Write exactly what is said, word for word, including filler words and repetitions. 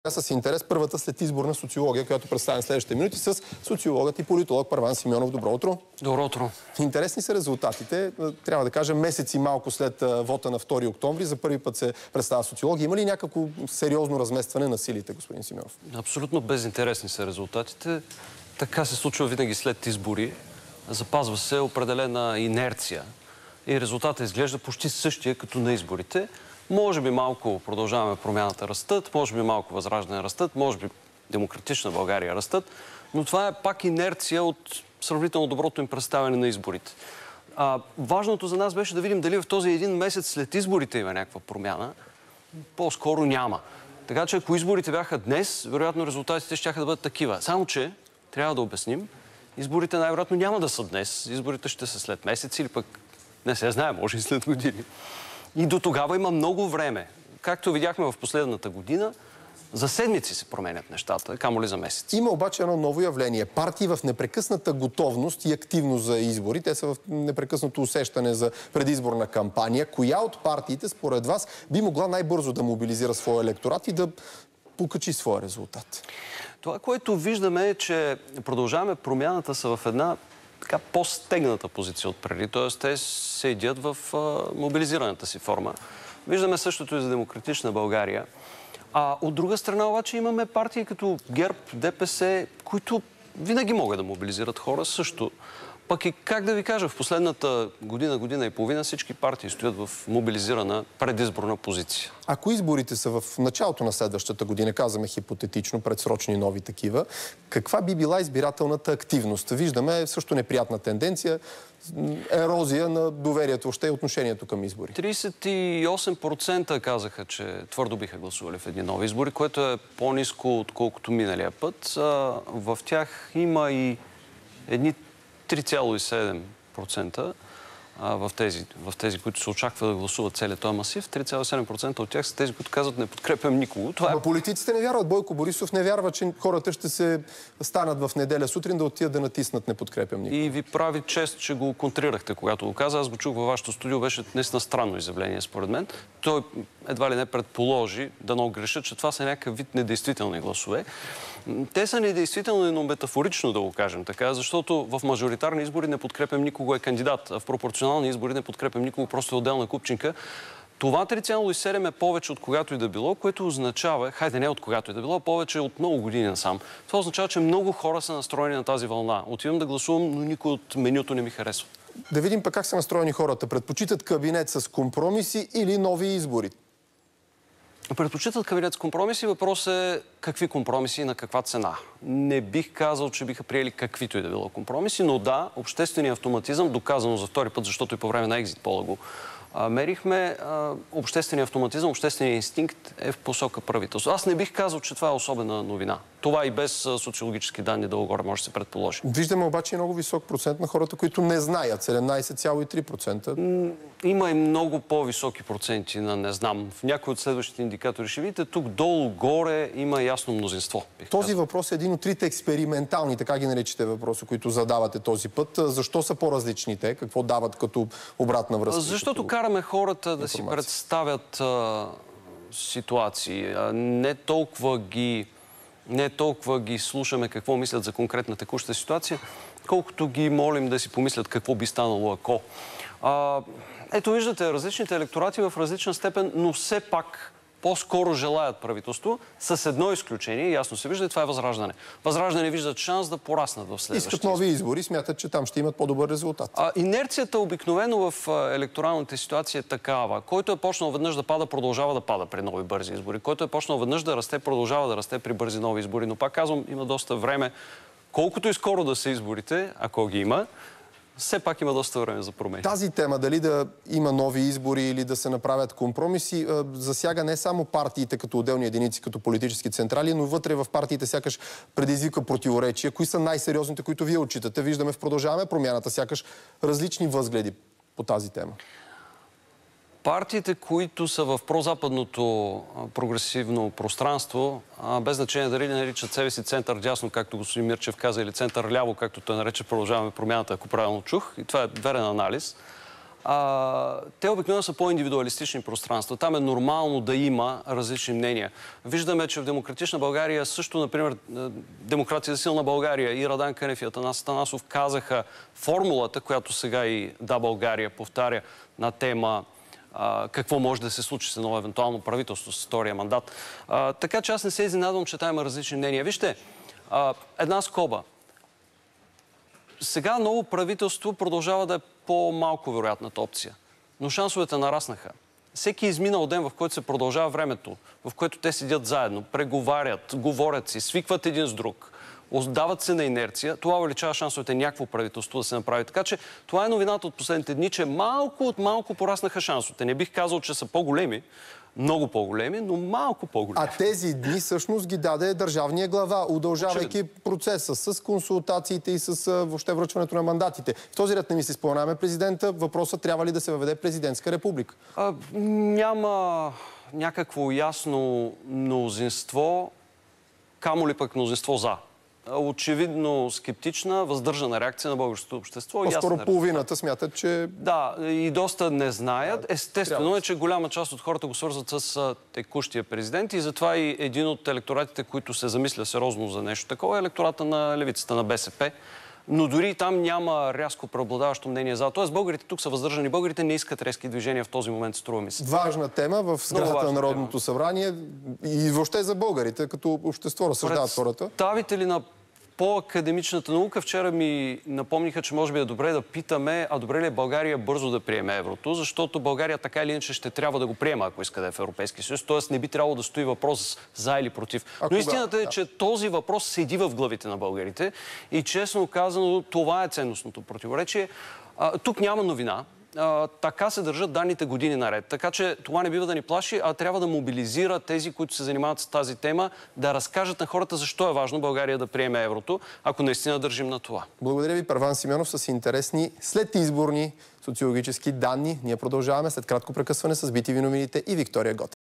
С интерес първата след изборна социология, която представям следващите минути с социологът и политолог Първан Симеонов. Добро утро. Добро утро. Интересни са резултатите. Трябва да кажем, месеци малко след вота на втори октомври. За първи път се представя социология. Има ли някакво сериозно разместване на силите, господин Симеонов? Абсолютно безинтересни са резултатите. Така се случва винаги след избори. Запазва се определена инерция. И резултатът изглежда почти същия като на изборите. Може би малко Продължаваме промяната растат, може би малко Възраждане растат, може би Демократична България растат, но това е пак инерция от сравнително доброто им представяне на изборите. А, важното за нас беше да видим дали в този един месец след изборите има някаква промяна. По-скоро няма. Така че ако изборите бяха днес, вероятно резултатите ще да бъдат такива. Само че, трябва да обясним, изборите най-вероятно няма да са днес. Изборите ще са след месец или пък не се знае, може и след години. И до тогава има много време. Както видяхме в последната година, за седмици се променят нещата, камо ли за месец. Има обаче едно ново явление. Партии в непрекъсната готовност и активност за избори. Те са в непрекъснато усещане за предизборна кампания. Коя от партиите, според вас, би могла най-бързо да мобилизира своя електорат и да покачи своя резултат? Това, което виждаме е, че Продължаваме промяната са в една така по-стегната позиция от преди, т.е. те седят в а, мобилизираната си форма. Виждаме същото и за Демократична България. А от друга страна обаче имаме партии като ГЕРБ, ДПС, които винаги могат да мобилизират хора също. Пък и как да ви кажа, в последната година, година и половина всички партии стоят в мобилизирана предизборна позиция. Ако изборите са в началото на следващата година, казваме хипотетично, предсрочни нови такива, каква би била избирателната активност? Виждаме също неприятна тенденция, ерозия на доверието, още и отношението към избори. тридесет и осем процента казаха, че твърдо биха гласували в едни нови избори, което е по-ниско, отколкото миналия път. В тях има и едни три цяло и седем процента в тези, в тези, които се очаква да гласуват целият този масив. три цяло и седем процента от тях са тези, които казват не подкрепям никого. Това е... Но политиците не вярват. Бойко Борисов не вярва, че хората ще се станат в неделя сутрин да отидат да натиснат не подкрепям никого. И ви прави чест, че го контрирахте, когато го каза. Аз го чух във вашето студио, беше наистина странно изявление, според мен. Той едва ли не предположи, да не греша, че това са някакъв вид недействителни гласове. Те са недействителни, но метафорично да го кажем така, защото в мажоритарни избори не подкрепям никого е кандидат, а в пропорционални избори не подкрепям никого, просто е отделна купчинка. Това три цяло и седем е повече от когато и да било, което означава, хайде не от когато и да било, повече от много години насам. Това означава, че много хора са настроени на тази вълна. Отивам да гласувам, но никой от менюто не ми харесва. Да видим пък как са настроени хората. Предпочитат кабинет с компромиси или нови избори? Предпочитат кабинет с компромиси. Въпрос е какви компромиси и на каква цена. Не бих казал, че биха приели каквито и да било компромиси, но да, общественият автоматизъм, доказано за втори път, защото и по време на екзит пола го а, мерихме, а, общественият автоматизъм, общественият инстинкт е в посока правителство. Аз не бих казал, че това е особена новина. Това и без социологически данни дълго-горе може да се предположи. Виждаме обаче много висок процент на хората, които не знаят. седемнадесет цяло и три процента. Има и много по-високи проценти на не знам. В някои от следващите индикатори ще видите, тук долу-горе има ясно мнозинство. Този казал. въпрос е един от трите експериментални, така ги наричате въпроси, които задавате този път. Защо са по-различните? Какво дават като обратна връзка? Защото караме хората да си представят а, ситуации. А, не толкова ги... Не толкова ги слушаме какво мислят за конкретна текуща ситуация, колкото ги молим да си помислят какво би станало ако. А, ето виждате, различните електорати в различна степен, но все пак по-скоро желаят правителство, с едно изключение, ясно се вижда, и това е Възраждане. Възраждане виждат шанс да пораснат в следващите. Искат нови избори, смятат, че там ще имат по-добър резултат. А, инерцията обикновено в електоралните ситуации е такава. Който е почнал веднъж да пада, продължава да пада при нови бързи избори. Който е почнал веднъж да расте, продължава да расте при бързи нови избори. Но пак казвам, има доста време. Колкото и скоро да са изборите, ако ги има, все пак има доста време за промени. Тази тема, дали да има нови избори или да се направят компромиси, засяга не само партиите като отделни единици, като политически централи, но вътре в партиите сякаш предизвика противоречия. Кои са най-сериозните, които вие отчитате? Виждаме в Продължаваме промяната, сякаш различни възгледи по тази тема. Партиите, които са в прозападното прогресивно пространство, без значение дали наричат себе си център дясно, както господин Мирчев каза, или център ляво, както той нарече Продължаваме промяната, ако правилно чух, и това е верен анализ, А, те обикновено са по-индивидуалистични пространства. Там е нормално да има различни мнения. Виждаме, че в демократична България също, например, Демокрация за силна България и Радан Кънев и Атанас Атанасов казаха формулата, която сега и Да, България повтаря на тема а, какво може да се случи с едно евентуално правителство с втория мандат. А, така че аз не се изненадвам, че там има различни мнения. Вижте, а, една скоба. Сега ново правителство продължава да е по-малко вероятната опция. Но шансовете нараснаха. Всеки изминал ден, в който се продължава времето, в което те седят заедно, преговарят, говорят си, свикват един с друг, отдават се на инерция, това увеличава шансовете някакво правителство да се направи. Така че това е новината от последните дни, че малко от малко пораснаха шансовете. Не бих казал, че са по-големи, много по-големи, но малко по-големи. А тези дни всъщност ги даде държавния глава, удължавайки процеса с консултациите и с въобще връчването на мандатите. В този ред не ми се споменаваме президента. Въпросът трябва ли да се въведе президентска република? А, няма някакво ясно мнозинство, камо ли пък мнозинство за. Очевидно скептична, въздържана реакция на българското общество. По-скоро половината смятат, че... Да, и доста не знаят. Естествено е, че голяма част от хората го свързват с текущия президент и затова и един от електоратите, които се замисля сериозно за нещо такова, е електората на левицата, на БСП. Но дори там няма рязко преобладаващо мнение за. Тоест българите тук са въздържани. Българите не искат резки движения в този момент, струва ми се. Важна тема в сградата на Народното събрание и въобще за българите, като общество разсъждават хората. Представители на по-академичната наука вчера ми напомниха, че може би е добре да питаме, а добре ли е България бързо да приеме еврото, защото България така или иначе ще трябва да го приема, ако иска да е в Европейския съюз. Тоест не би трябвало да стои въпрос за или против. А Но кога? Истината е, да. че този въпрос седи в главите на българите и честно казано, това е ценностното противоречие. А, тук няма новина. А, така се държат данните години наред. Така че това не бива да ни плаши, а трябва да мобилизира тези, които се занимават с тази тема, да разкажат на хората защо е важно България да приеме еврото, ако наистина държим на това. Благодаря ви, Първан Симеонов, с интересни следизборни социологически данни. Ние продължаваме след кратко прекъсване с би ти ви новините и Виктория Готев.